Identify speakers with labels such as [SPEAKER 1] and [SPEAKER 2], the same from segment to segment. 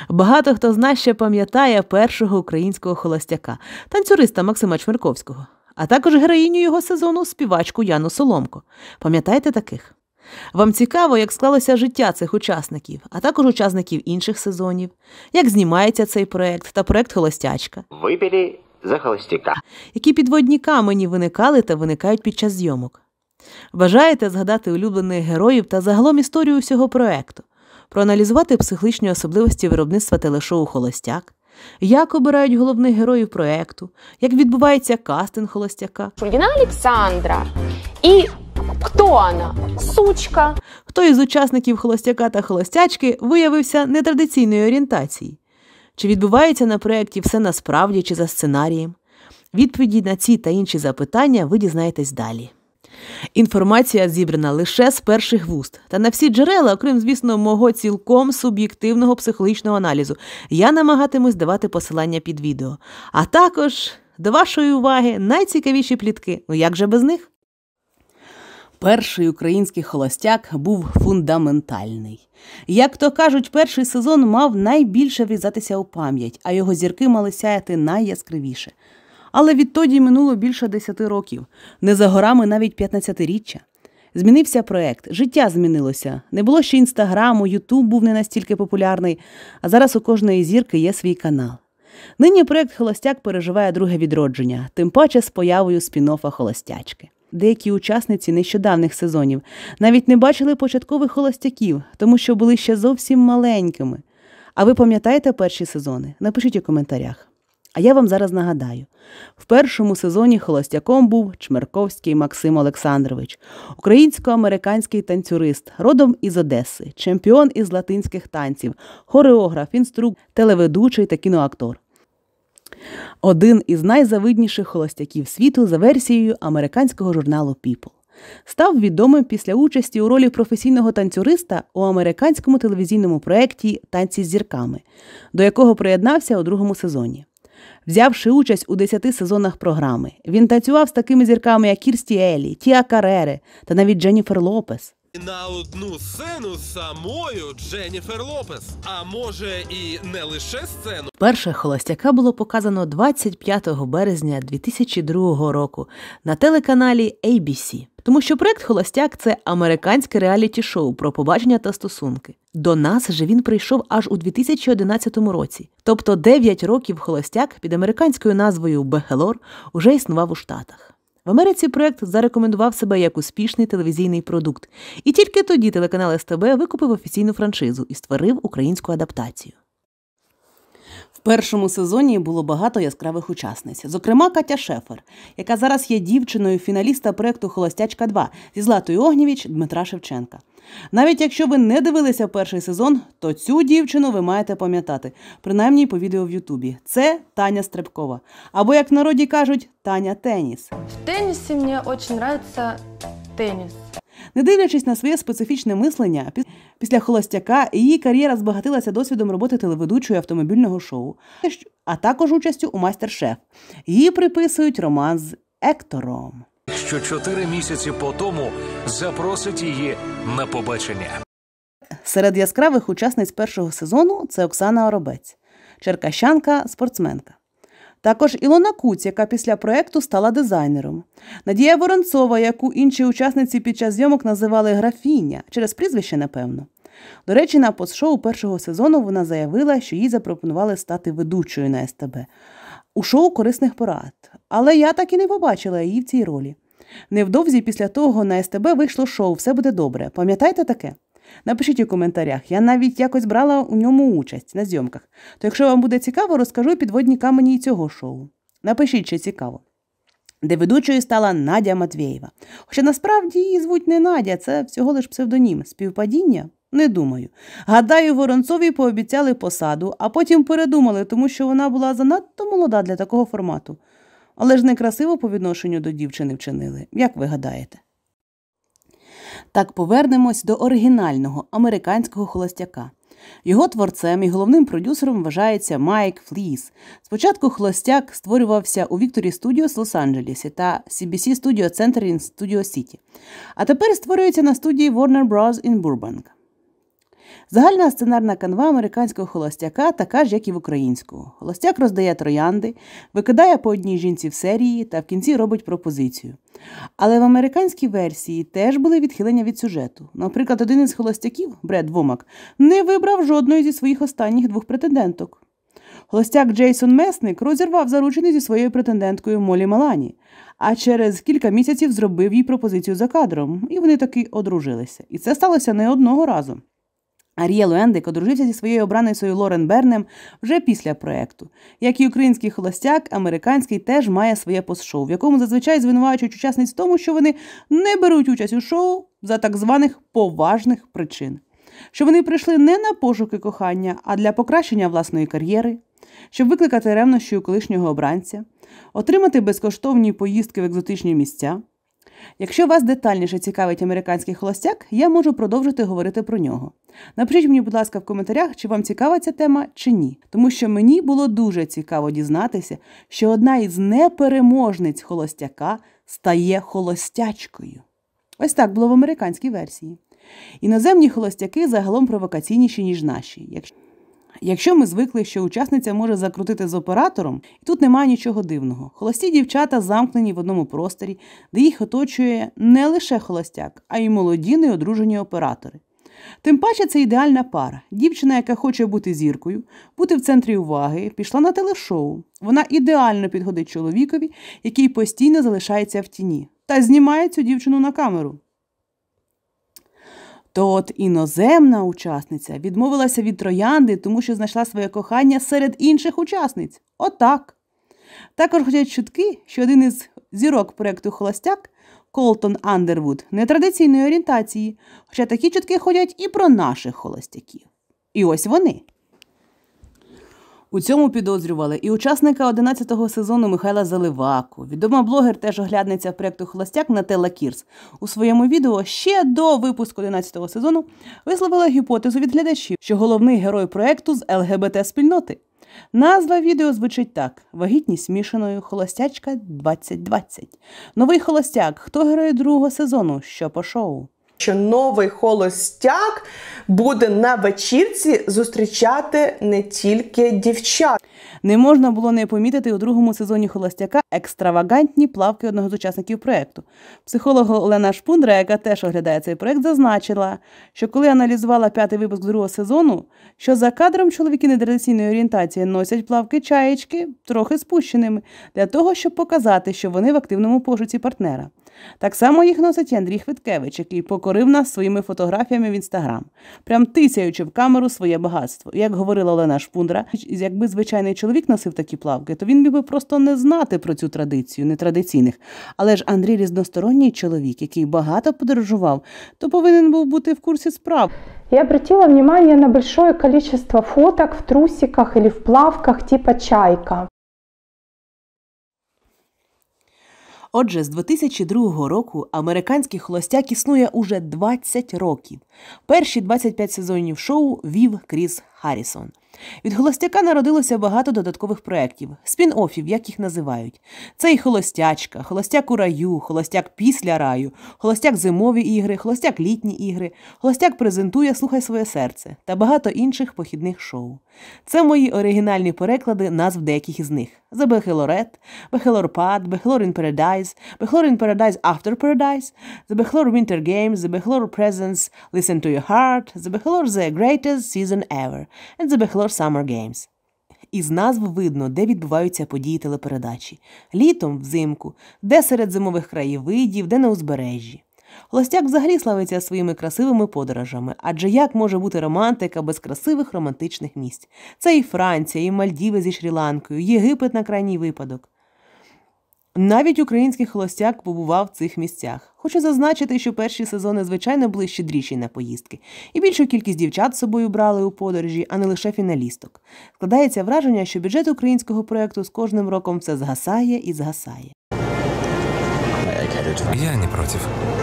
[SPEAKER 1] Багато хто з нас ще пам'ятає першого українського холостяка, танцюриста Максима Чмерковського, а також героїню його сезону співачку Яну Соломко. Пам'ятаєте таких? Вам цікаво, як склалося життя цих учасників, а також учасників інших сезонів, як знімається цей проєкт та проєкт «Холостячка».
[SPEAKER 2] Випили за холостяка.
[SPEAKER 1] Які підводні камені виникали та виникають під час зйомок. Бажаєте згадати улюблених героїв та загалом історію усього проєкту, проаналізувати психологічні особливості виробництва телешоу «Холостяк», як обирають головних героїв проєкту, як відбувається кастинг холостяка.
[SPEAKER 3] Шульгина Александра. І хто вона? Сучка.
[SPEAKER 1] Хто із учасників «Холостяка» та «Холостячки» виявився нетрадиційної орієнтації? Чи відбувається на проєкті все насправді чи за сценарієм? Відповіді на ці та інші запитання ви дізнаєтесь далі. Інформація зібрана лише з перших вуст. Та на всі джерела, окрім, звісно, мого цілком суб'єктивного психологічного аналізу, я намагатимусь давати посилання під відео. А також, до вашої уваги, найцікавіші плітки. Ну як же без них? Перший український холостяк був фундаментальний. Як то кажуть, перший сезон мав найбільше врізатися у пам'ять, а його зірки мали сяяти найяскравіше. Але відтоді минуло більше 10 років, не за горами навіть 15-річчя. Змінився проєкт, життя змінилося. Не було ще Інстаграму, Ютуб був не настільки популярний, а зараз у кожної зірки є свій канал. Нині проєкт «Холостяк» переживає друге відродження, тим паче з появою спін-оффа «Холостячки». Деякі учасниці нещодавних сезонів навіть не бачили початкових холостяків, тому що були ще зовсім маленькими. А ви пам'ятаєте перші сезони? Напишіть у коментарях. А я вам зараз нагадаю. В першому сезоні холостяком був Чмерковський Максим Олександрович, українсько-американський танцюрист, родом із Одеси, чемпіон із латинських танців, хореограф, інструктор, телеведучий та кіноактор. Один із найзавидніших холостяків світу за версією американського журналу People. Став відомим після участі у ролі професійного танцюриста у американському телевізійному проєкті «Танці з зірками», до якого приєднався у другому сезоні. Взявши участь у 10 сезонах програми, він танцював з такими зірками, як Кірсті Еллі, Тіа Карере та навіть Дженніфер Лопес.
[SPEAKER 4] На одну сцену з самою Дженніфер Лопес, а може і не лише сцену.
[SPEAKER 1] Перше «Холостяка» було показано 25 березня 2002 року на телеканалі ABC. Тому що проєкт «Холостяк» – це американське реаліті-шоу про побачення та стосунки. До нас же він прийшов аж у 2011 році. Тобто 9 років «Холостяк» під американською назвою «Бехелор» уже існував у Штатах. В Америці проєкт зарекомендував себе як успішний телевізійний продукт. І тільки тоді телеканал СТБ викупив офіційну франшизу і створив українську адаптацію. В першому сезоні було багато яскравих учасниць. Зокрема, Катя Шефер, яка зараз є дівчиною фіналіста проєкту «Холостячка 2» зі Златою Огнєвіч Дмитра Шевченка. Навіть якщо ви не дивилися перший сезон, то цю дівчину ви маєте пам'ятати, принаймні по відео в Ютубі. Це Таня Стрибкова. Або, як в народі кажуть, Таня Теніс.
[SPEAKER 5] В тенісі мені дуже подобається теніс.
[SPEAKER 1] Не дивлячись на своє специфічне мислення, після «Холостяка» її кар'єра збагатилася досвідом роботи телеведучої автомобільного шоу, а також участю у «Майстер-шеф». Її приписують роман з Ектором.
[SPEAKER 6] Що 4 місяці по тому запросить її на побачення.
[SPEAKER 1] Серед яскравих учасниць першого сезону – це Оксана Оробець, черкащанка, спортсменка. Також Ілона Куць, яка після проєкту стала дизайнером. Надія Воронцова, яку інші учасниці під час зйомок називали «Графіня», через прізвище, напевно. До речі, на постшоу першого сезону вона заявила, що їй запропонували стати ведучою на СТБ у шоу «Корисних порад». Але я так і не побачила її в цій ролі. Невдовзі після того на СТБ вийшло шоу «Все буде добре». Пам'ятаєте таке? Напишіть у коментарях, я навіть якось брала у ньому участь на зйомках. То якщо вам буде цікаво, розкажу підводні камені і цього шоу. Напишіть, чи цікаво. Де ведучою стала Надя Матвєєва. Хоча насправді її звуть не Надя, це всього лиш псевдонім. Співпадіння? Не думаю. Гадаю, Воронцовій пообіцяли посаду, а потім передумали, тому що вона була занадто молода для такого формату. Але ж некрасиво по відношенню до дівчини вчинили. Як ви гадаєте? Так, повернемось до оригінального американського «Холостяка». Його творцем і головним продюсером вважається Майк Фліс. Спочатку «Холостяк» створювався у Victory Studios в Лос-Анджелесі та CBC Studio Center in Studio City. А тепер створюється на студії Warner Bros. In Burbank. Загальна сценарна канва американського холостяка така ж, як і в українського. Холостяк роздає троянди, викидає по одній жінці в серії та в кінці робить пропозицію. Але в американській версії теж були відхилення від сюжету. Наприклад, один із холостяків, Бред Вомак, не вибрав жодної зі своїх останніх 2 претенденток. Холостяк Джейсон Месник розірвав заручини зі своєю претенденткою Молі Малані, а через кілька місяців зробив їй пропозицію за кадром, і вони таки одружилися. І це сталося не одного разу. Аріел Уендик одружився зі своєю обраницею Лорен Бернем вже після проєкту. Як і український холостяк, американський теж має своє пост-шоу, в якому зазвичай звинувачують учасниць в тому, що вони не беруть участь у шоу за так званих поважних причин. Що вони прийшли не на пошуки кохання, а для покращення власної кар'єри, щоб викликати ревнощі у колишнього обранця, отримати безкоштовні поїздки в екзотичні місця. Якщо вас детальніше цікавить американський холостяк, я можу продовжити говорити про нього. Напишіть мені, будь ласка, в коментарях, чи вам цікава ця тема, чи ні. Тому що мені було дуже цікаво дізнатися, що одна із непереможниць холостяка стає холостячкою. Ось так було в американській версії. Іноземні холостяки загалом провокаційніші, ніж наші. Якщо ми звикли, що учасниця може закрутити з оператором, і тут немає нічого дивного. Холості дівчата замкнені в одному просторі, де їх оточує не лише холостяк, а й молоді неодружені оператори. Тим паче це ідеальна пара. Дівчина, яка хоче бути зіркою, бути в центрі уваги, пішла на телешоу. Вона ідеально підходить чоловікові, який постійно залишається в тіні, та знімає цю дівчину на камеру. То от іноземна учасниця відмовилася від троянди, тому що знайшла своє кохання серед інших учасниць. Отак. Також ходять чутки, що один із зірок проєкту «Холостяк» Колтон Андервуд нетрадиційної орієнтації, хоча такі чутки ходять і про наших холостяків. І ось вони. У цьому підозрювали і учасника 11-го сезону Михайла Заливаку. Відома блогер-теж-оглядниця проєкту «Холостяк» Нателла Кірс у своєму відео ще до випуску 11-го сезону висловила гіпотезу від глядачів, що головний герой проєкту з ЛГБТ-спільноти. Назва відео звучить так: «Вагітність мішаною. Холостячка 2020». Новий холостяк. Хто герой другого сезону? Що по шоу?
[SPEAKER 7] Що новий холостяк буде на вечірці зустрічати не тільки дівчат.
[SPEAKER 1] Не можна було не помітити у другому сезоні «Холостяка» екстравагантні плавки одного з учасників проєкту. Психолог Олена Шпундра, яка теж оглядає цей проєкт, зазначила, що коли аналізувала 5-й випуск другого сезону, що за кадром чоловіки нетрадиційної орієнтації носять плавки-чаєчки трохи спущеними, для того, щоб показати, що вони в активному пошуці партнера. Так само їх носить і Андрій Хвиткевич, який покорив нас своїми фотографіями в Інстаграм, прям тисяючи в камеру своє багатство. Як говорила Олена Шпундра, якби звичайний чоловік носив такі плавки, то він міг би просто не знати про цю традицію нетрадиційних. Але ж Андрій різносторонній чоловік, який багато подорожував, то повинен був бути в курсі справ.
[SPEAKER 8] Я обратила внимание на большое количество фоток в трусиках или в плавках типа «Чайка».
[SPEAKER 1] Отже, з 2002 року американський холостяк існує уже 20 років. Перші 25 сезонів шоу вів Кріс Харрісон. Від «Холостяка» народилося багато додаткових проєктів, спін-оффів, як їх називають. Це і «Холостячка», «Холостяк у раю», «Холостяк після раю», «Холостяк зимові ігри», «Холостяк літні ігри», «Холостяк презентує, слухай своє серце» та багато інших похідних шоу. Це мої оригінальні переклади назв деяких із них. The Bachelorette, Bachelor Pad, Bachelor in Paradise, Bachelor in Paradise After Paradise, The Bachelor Winter Games, The Bachelor Presents, Listen to Your Heart, The Bachelor The Greatest Season Ever, and The Bachelor Summer Games. Із назв видно, де відбуваються події телепередачі. Літом, взимку, де серед зимових краєвидів, де на узбережжі. Холостяк взагалі славиться своїми красивими подорожами, адже як може бути романтика без красивих романтичних місць? Це і Франція, і Мальдіви зі Шрі-Ланкою, Єгипет на крайній випадок. Навіть український холостяк побував в цих місцях. Хочу зазначити, що перші сезони, звичайно, були щедріші на поїздки. І більшу кількість дівчат з собою брали у подорожі, а не лише фіналісток. Складається враження, що бюджет українського проєкту з кожним роком все згасає і згасає.
[SPEAKER 9] Я не против.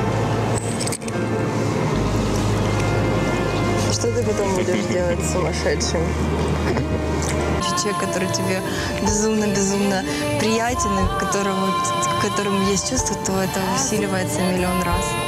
[SPEAKER 5] Что ты потом будешь делать сумасшедшим?
[SPEAKER 10] Человек, который тебе безумно-безумно приятен, и к которому есть чувство, то это усиливается миллион раз.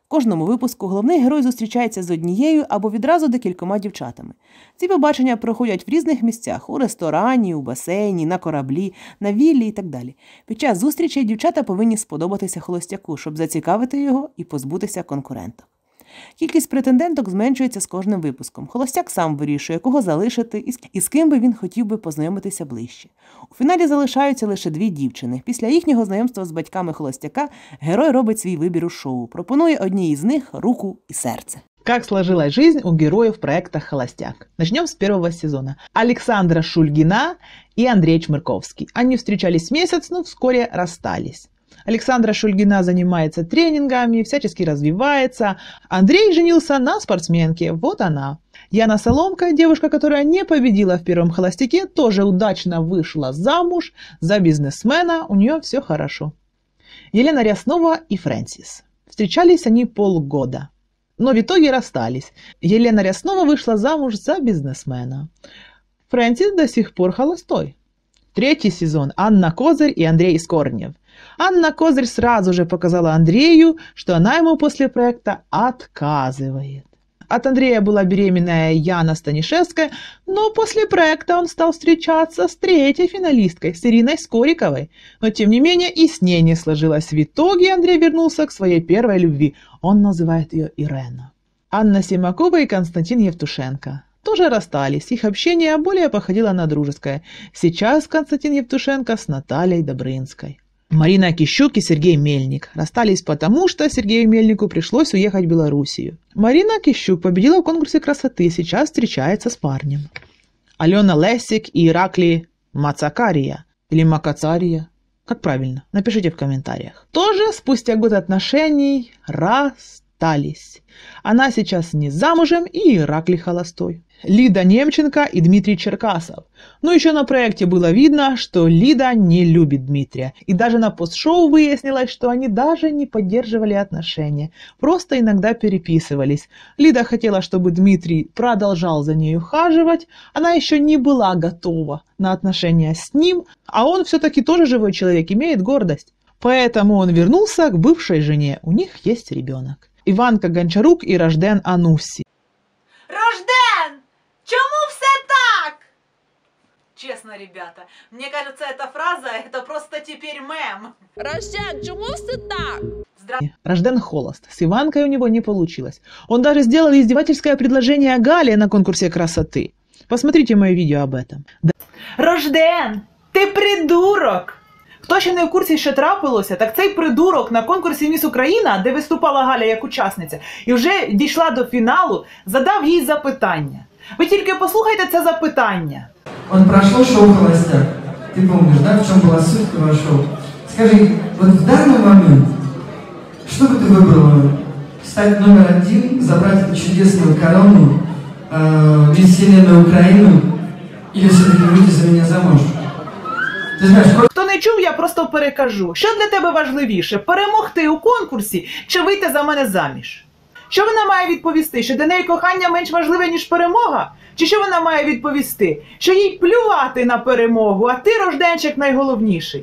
[SPEAKER 1] В кожному випуску головний герой зустрічається з однією або відразу декількома дівчатами. Ці побачення проходять в різних місцях – у ресторані, у басейні, на кораблі, на віллі і так далі. Під час зустрічей дівчата повинні сподобатися холостяку, щоб зацікавити його і позбутися конкуренток. Кількість претенденток зменшується з кожним випуском. Холостяк сам вирішує, кого залишити і з ким би він хотів би познайомитися ближче. У фіналі залишаються лише 2 дівчини. Після їхнього знайомства з батьками холостяка герой робить свій вибір у шоу. Пропонує одній із них руку и сердце.
[SPEAKER 9] Как сложилась жизнь у героев проекта «Холостяк». Начнем с первого сезона. Александра Шульгина и Андрей Чмырковский. Они встречались месяц, но вскоре расстались. Александра Шульгина занимается тренингами, всячески развивается. Андрей женился на спортсменке, вот она. Яна Соломка, девушка, которая не победила в первом «Холостяке», тоже удачно вышла замуж за бизнесмена, у нее все хорошо. Елена Ряснова и Фрэнсис. Встречались они полгода, но в итоге расстались. Елена Ряснова вышла замуж за бизнесмена. Фрэнсис до сих пор холостой. 3-й сезон. Анна Козырь и Андрей Скорнев. Анна Козырь сразу же показала Андрею, что она ему после проекта отказывает. От Андрея была беременная Яна Станишевская, но после проекта он стал встречаться с 3-й финалисткой, с Ириной Скориковой. Но тем не менее и с ней не сложилось. В итоге Андрей вернулся к своей первой любви. Он называет ее Ирена. Анна Симакова и Константин Евтушенко тоже расстались. Их общение более походило на дружеское. Сейчас Константин Евтушенко с Натальей Добрынской. Марина Кищук и Сергей Мельник расстались потому, что Сергею Мельнику пришлось уехать в Белоруссию. Марина Кищук победила в конкурсе красоты, сейчас встречается с парнем. Алена Лесик и Ираклий Мацакария или Макацария, как правильно, напишите в комментариях. Тоже спустя год отношений расстались. Она сейчас не замужем и Ираклий холостой. Лида Немченко и Дмитрий Черкасов. Но еще на проекте было видно, что Лида не любит Дмитрия. И даже на постшоу выяснилось, что они даже не поддерживали отношения. Просто иногда переписывались. Лида хотела, чтобы Дмитрий продолжал за ней ухаживать. Она еще не была готова на отношения с ним. А он все-таки тоже живой человек, имеет гордость. Поэтому он вернулся к бывшей жене. У них есть ребенок. Иванка Гончарук и Рожден Ануссі.
[SPEAKER 1] Рожден! Чому все так? Честно, ребята, мне кажется, эта фраза, это просто теперь мем.
[SPEAKER 3] Рожден, чому все так?
[SPEAKER 9] Рожден холост. С Иванкой у него не получилось. Он даже сделал издевательское предложение Гале на конкурсе красоты. Посмотрите мое видео об этом.
[SPEAKER 1] Рожден, ти придурок! Хто ще не в курсі, що трапилося, так цей придурок на конкурсі «Міс Україна», де виступала Галя як учасниця, і вже дійшла до фіналу, задав їй запитання. Ви тільки послухайте це запитання.
[SPEAKER 11] Вот прошло шоу «Холостяк». Ты помнишь, да, в чем была суть этого шоу? Скажи, вот в данный момент, что бы ты выбрала? Стать номер 1, забрать эту чудесную корону, Мисс Вселенную Украину, или все-таки выйти за меня замуж? Ти знаєш,
[SPEAKER 1] хто не чув, я просто перекажу. Що для тебе важливіше, перемогти у конкурсі чи вийти за мене заміж? Що вона має відповісти? Що для неї кохання менш важливе, ніж перемога? Чи що вона має відповісти? Що їй плювати на перемогу, а ти, Рожденчик, найголовніший?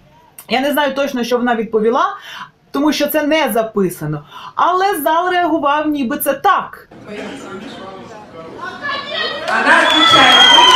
[SPEAKER 1] Я не знаю точно, що вона відповіла, тому що це не записано. Але зал реагував, ніби це так.
[SPEAKER 11] Вона відповідає,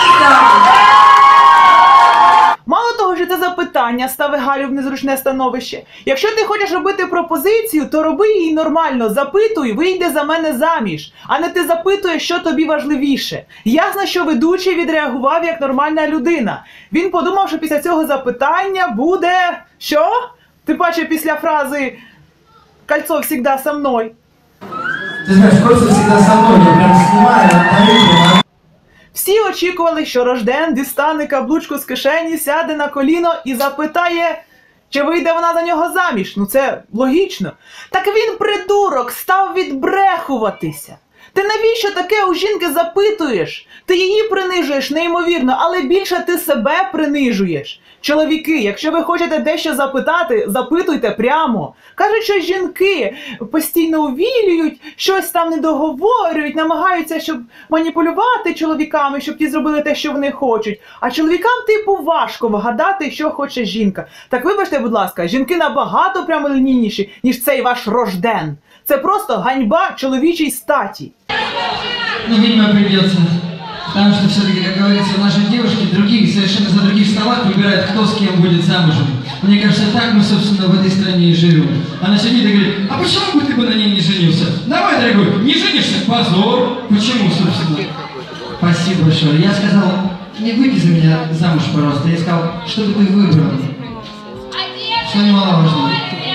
[SPEAKER 1] Мало того, що це запитання ставить Галю в незручне становище. Якщо ти хочеш робити пропозицію, то роби її нормально, запитуй, вийди за мене заміж. А не ти запитуєш, що тобі важливіше. Ясно, що ведучий відреагував як нормальна людина. Він подумав, що після цього запитання буде... Що? Ти бачиш після фрази «Кольцо всегда со мною».
[SPEAKER 11] Ти знаєш, кольцо всегда со мною, я прям знімаю,
[SPEAKER 1] Всі очікували, що Рожден дістане каблучку з кишені, сяде на коліно і запитає, чи вийде вона за нього заміж. Ну це логічно. Так він, придурок, став відбрехуватися.
[SPEAKER 9] Ти навіщо таке у жінки запитуєш? Ти її принижуєш неймовірно, але більше ти себе принижуєш. Чоловіки, якщо ви хочете дещо запитати, запитуйте прямо. Кажуть, що жінки постійно увілюють, щось там не договорюють, намагаються, щоб маніпулювати чоловіками, щоб ті зробили те, що вони хочуть. А чоловікам, типу, важко вгадати, що хоче жінка. Так вибачте, будь ласка, жінки набагато прямолінійніші, ніж цей ваш Рожден. Це просто ганьба чоловічій статі.
[SPEAKER 11] Ну, видимо, придется. Потому что все-таки, как говорится, наши девушки других, совершенно за других столах выбирают, кто с кем будет замужем. Мне кажется, так мы, собственно, в этой стране и живем. Она сидит и говорит, а почему бы ты бы на ней не женился? Давай, дорогой, не женишься, позор. Почему, собственно? Спасибо большое. Я сказал, не выйди за меня замуж, пожалуйста. Я сказал, что бы ты выбрал. Что немаловажно.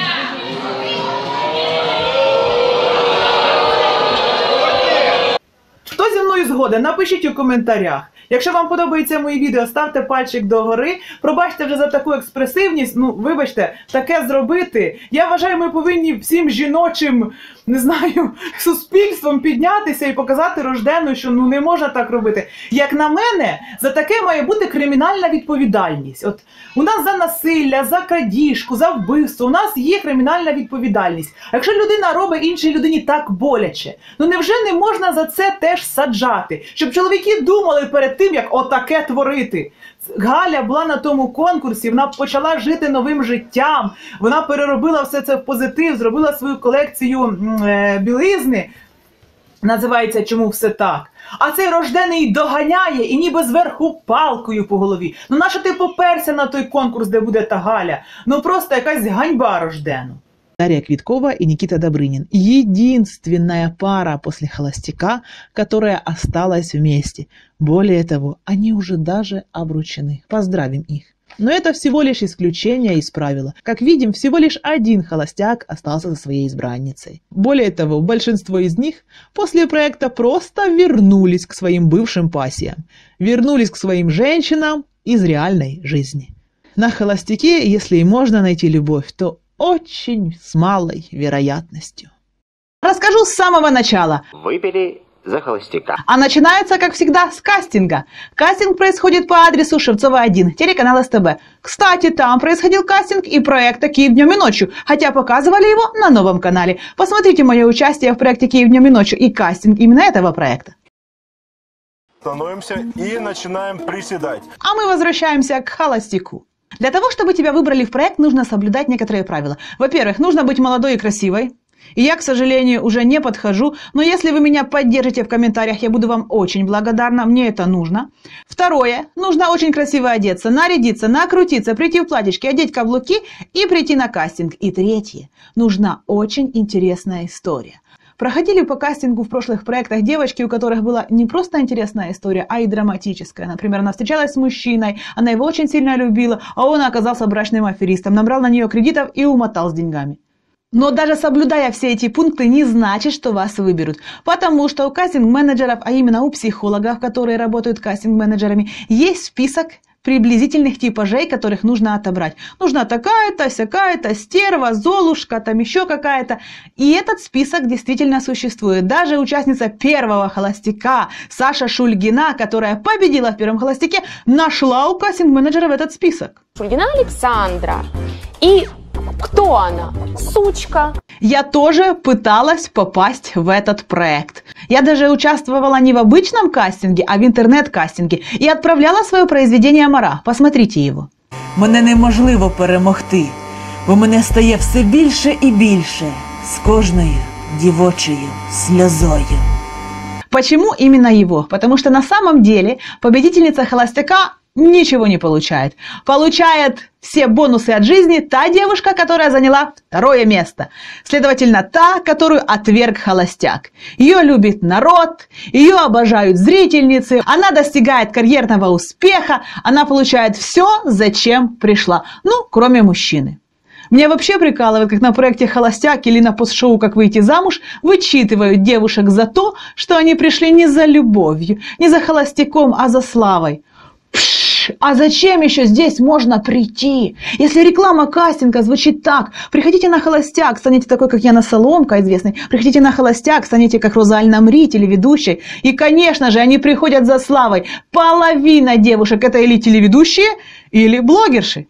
[SPEAKER 9] Хто зі мною згоден? Напишіть у коментарях. Якщо вам подобається моє відео, ставте пальчик догори. Пробачте вже за таку експресивність. Ну, вибачте, таке зробити. Я вважаю, ми повинні всім жіночим, не знаю, суспільством піднятися і показати Рождену, що ну не можна так робити. Як на мене, за таке має бути кримінальна відповідальність. От у нас за насилля, за крадіжку, за вбивство, у нас є кримінальна відповідальність. А якщо людина робить іншій людині так боляче, ну невже не можна за це теж саджати? Щоб чоловіки думали перед тим, як отаке творити. Галя була на тому конкурсі, вона почала жити новим життям, вона переробила все це в позитив, зробила свою колекцію білизни, називається «Чому все так?». А цей Рождений доганяє і ніби зверху палкою по голові. Ну нащо ти поперся на той конкурс, де буде та Галя? Ну просто якась ганьба Рождену. Дарья Квиткова и Никита Добрынин. Единственная пара после «Холостяка», которая осталась вместе. Более того, они уже даже обручены. Поздравим их. Но это всего лишь исключение из правила. Как видим, всего лишь один холостяк остался со своей избранницей. Более того, большинство из них после проекта просто вернулись к своим бывшим пассиям. Вернулись к своим женщинам из реальной жизни. На «Холостяке», если и можно найти любовь, то очень с малой вероятностью. Расскажу с самого начала.
[SPEAKER 2] Выпили за холостяка.
[SPEAKER 8] А начинается, как всегда, с кастинга. Кастинг происходит по адресу Шевцова 1, телеканал СТБ. Кстати, там происходил кастинг и проекта «Киев днем и ночью», хотя показывали его на новом канале. Посмотрите мое участие в проекте «Киев днем и ночью» и кастинг именно этого проекта.
[SPEAKER 12] Становимся и начинаем приседать.
[SPEAKER 8] А мы возвращаемся к «Холостяку». Для того, чтобы тебя выбрали в проект, нужно соблюдать некоторые правила. Во-первых, нужно быть молодой и красивой. И я, к сожалению, уже не подхожу, но если вы меня поддержите в комментариях, я буду вам очень благодарна, мне это нужно. Второе, нужно очень красиво одеться, нарядиться, накрутиться, прийти в платьишке, одеть каблуки и прийти на кастинг. И третье, нужна очень интересная история. Проходили по кастингу в прошлых проектах девочки, у которых была не просто интересная история, а и драматическая. Например, она встречалась с мужчиной, она его очень сильно любила, а он оказался брачным аферистом, набрал на нее кредитов и умотал с деньгами. Но даже соблюдая все эти пункты, не значит, что вас выберут. Потому что у кастинг-менеджеров, а именно у психологов, которые работают кастинг-менеджерами, есть список приблизительных типажей, которых нужно отобрать. Нужна такая-то, сякая-то, стерва, золушка, там еще какая-то. И этот список действительно существует. Даже участница первого «Холостяка» Саша Шульгина, которая победила в первом «Холостяке», нашла у кастинг-менеджеров этот список.
[SPEAKER 13] Шульгина Александра. И кто она? Сучка.
[SPEAKER 8] Я тоже пыталась попасть в этот проект. Я даже участвовала не в обычном кастинге, а в интернет-кастинге и отправляла свое произведение Мара. Посмотрите его.
[SPEAKER 14] Мене неможливо перемогти, бо мене стає все більше і більше з кожною дівочою сльозою.
[SPEAKER 8] Почему именно его? Потому что на самом деле победительница «Холостяка» ничего не получает. Получает все бонусы от жизни та девушка, которая заняла второе место. Следовательно, та, которую отверг «Холостяк». Ее любит народ, ее обожают зрительницы, она достигает карьерного успеха, она получает все, зачем пришла. Ну, кроме мужчины. Меня вообще прикалывает, как на проекте «Холостяк» или на постшоу «Как выйти замуж» вычитывают девушек за то, что они пришли не за любовью, не за холостяком, а за славой. А зачем еще здесь можно прийти? Если реклама кастинга звучит так: приходите на «Холостяк», станете такой, как Яна Соломка, известный. Приходите на «Холостяк», станете как Роза Аль-Намри, телеведущей. И, конечно же, они приходят за славой. Половина девушек — это или телеведущие, или блогерши.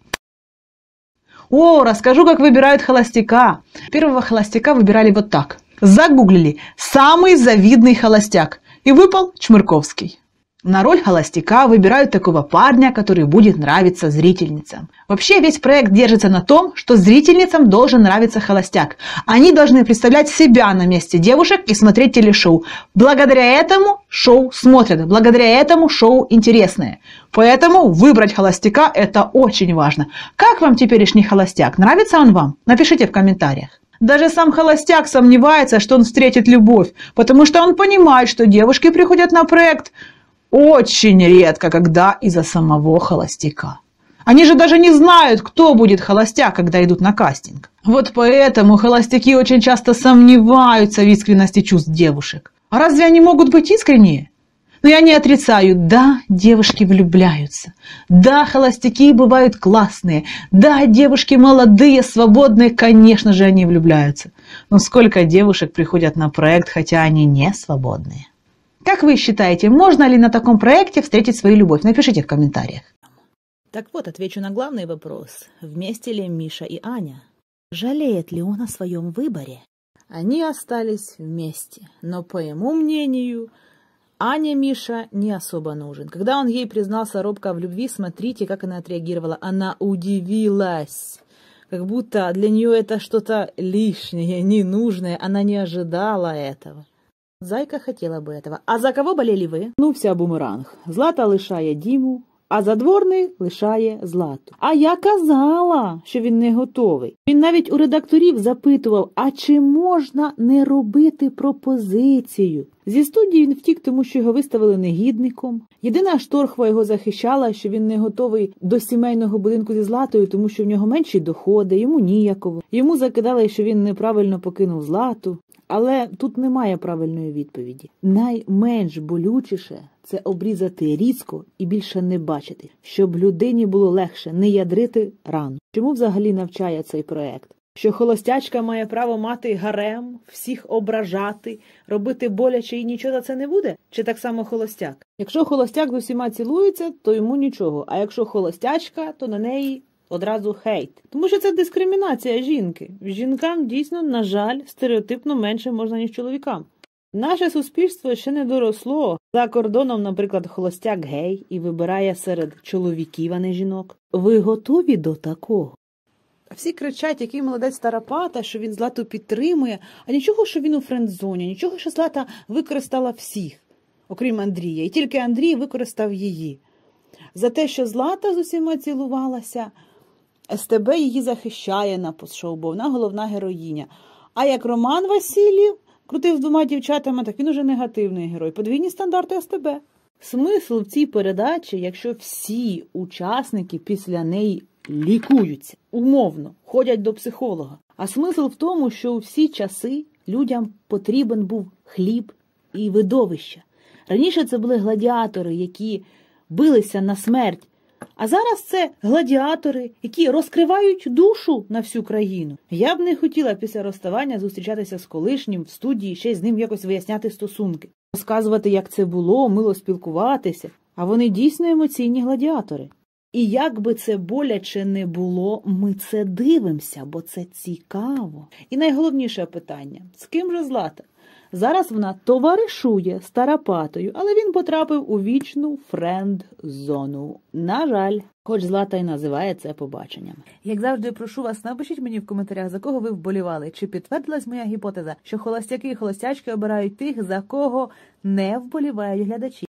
[SPEAKER 8] О, расскажу, как выбирают холостяка. Первого холостяка выбирали вот так. Загуглили «самый завидный холостяк», и выпал Чмырковский. На роль холостяка выбирают такого парня, который будет нравиться зрительницам. Вообще весь проект держится на том, что зрительницам должен нравиться холостяк. Они должны представлять себя на месте девушек и смотреть телешоу. Благодаря этому шоу смотрят, благодаря этому шоу интересное. Поэтому выбрать холостяка – это очень важно. Как вам теперешний холостяк? Нравится он вам? Напишите в комментариях. Даже сам холостяк сомневается, что он встретит любовь, потому что он понимает, что девушки приходят на проект очень редко, когда из-за самого холостяка. Они же даже не знают, кто будет холостяк, когда идут на кастинг. Вот поэтому холостяки очень часто сомневаются в искренности чувств девушек. А разве они могут быть искренние? Но я не отрицаю, да, девушки влюбляются. Да, холостяки бывают классные. Да, девушки молодые, свободные, конечно же, они влюбляются. Но сколько девушек приходят на проект, хотя они не свободные? Как вы считаете, можно ли на таком проекте встретить свою любовь? Напишите в комментариях.
[SPEAKER 15] Так вот, отвечу на главный вопрос. Вместе ли Миша и Аня? Жалеет ли он о своем выборе? Они остались вместе, но, по его мнению, Ане Миша не особо нужен. Когда он ей признался робко в любви, смотрите, как она отреагировала. Она удивилась. Как будто для нее это что-то лишнее, ненужное. Она не ожидала этого. Зайка хотіла би этого. А за кого болели ви? Ну, вся бумеранг. Злата лишає Діму, а задворний лишає Злату. А я казала, що він не готовий. Він навіть у редакторів запитував, а чи можна не робити пропозицію? Зі студії він втік, тому що його виставили негідником. Єдина Шторхова його захищала, що він не готовий до сімейного будинку зі Златою, тому що в нього менші доходи, йому ніяково. Йому закидали, що він неправильно покинув Злату. Але тут немає правильної відповіді. Найменш болючіше – це обрізати різко і більше не бачити, щоб людині було легше не ядрити рану. Чому взагалі навчає цей проект? Що холостячка має право мати гарем, всіх ображати, робити боляче і нічого за це не буде? Чи так само холостяк? Якщо холостяк з усіма цілується, то йому нічого, а якщо холостячка, то на неї одразу хейт. Тому що це дискримінація жінки. Жінкам дійсно, на жаль, стереотипно менше можна, ніж чоловікам. Наше суспільство ще не доросло. За кордоном, наприклад, холостяк гей і вибирає серед чоловіків, а не жінок. Ви готові до такого? Всі кричать, який молодець Старапата, що він Злату підтримує, а нічого, що він у френдзоні, нічого, що Злата використала всіх, окрім Андрія, і тільки Андрій використав її. За те, що Злата з усіма цілувалася, СТБ її захищає на постшоу, бо вона головна героїня. А як Роман Васильєв крутив з двома дівчатами, так він уже негативний герой. Подвійні стандарти СТБ. Смисл в цій передачі, якщо всі учасники після неї лікуються, умовно, ходять до психолога. А смисл в тому, що у всі часи людям потрібен був хліб і видовище. Раніше це були гладіатори, які билися на смерть. А зараз це гладіатори, які розкривають душу на всю країну. Я б не хотіла після розставання зустрічатися з колишнім в студії, ще й з ним якось виясняти стосунки. Розказувати, як це було, мило спілкуватися. А вони дійсно емоційні гладіатори. І як би це боляче не було, ми це дивимося, бо це цікаво. І найголовніше питання – з ким же Злата? Зараз вона товаришує з Тарапатою, але він потрапив у вічну френд-зону. На жаль, хоч Злата й називає це побаченням. Як завжди, прошу вас, напишіть мені в коментарях, за кого ви вболівали. Чи підтвердилась моя гіпотеза, що холостяки і холостячки обирають тих, за кого не вболівають глядачі.